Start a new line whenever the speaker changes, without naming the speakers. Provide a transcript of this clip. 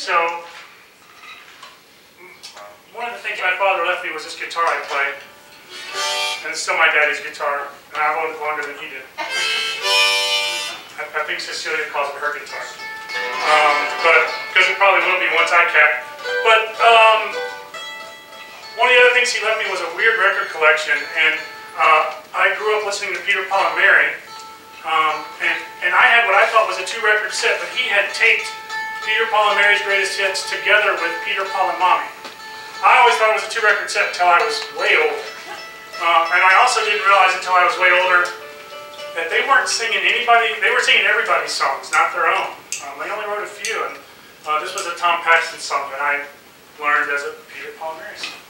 So, one of the things my father left me was this guitar I play. And it's still my daddy's guitar, and I've owned it longer than he did. I think Cecilia calls it her guitar. But, because it probably will be once I cap. But, one of the other things he left me was a weird record collection, and I grew up listening to Peter, Paul, and Mary. And I had what I thought was a 2-record set, but he had taped Peter, Paul, and Mary's greatest hits together with Peter, Paul, and Mommy. I always thought it was a 2-record set until I was way older. And I also didn't realize until I was way older that they weren't singing they were singing everybody's songs, not their own. They only wrote a few, and this was a Tom Paxton song that I learned as a Peter, Paul, and Mary song.